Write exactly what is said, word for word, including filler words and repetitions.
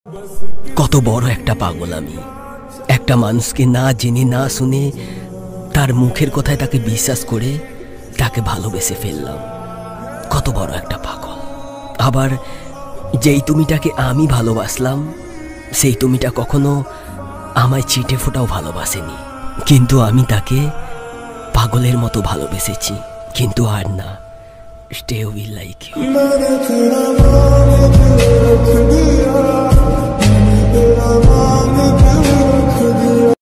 কত বড় একটা পাগল আমি, একটা মানুষকে না জেনে না শুনে তার মুখের কথায় তাকে বিশ্বাস করে তাকে ভালোবেসে ফেললাম। কত বড় একটা পাগল। আবার যেই তুমিটাকে আমি ভালোবাসলাম সেই তুমিটা কখনো আমায় চিটে ফোটাও ভালোবাসেনি, কিন্তু আমি তাকে পাগলের মতো ভালোবেসেছি। কিন্তু আর না, স্টে উইল লাইক ইউ।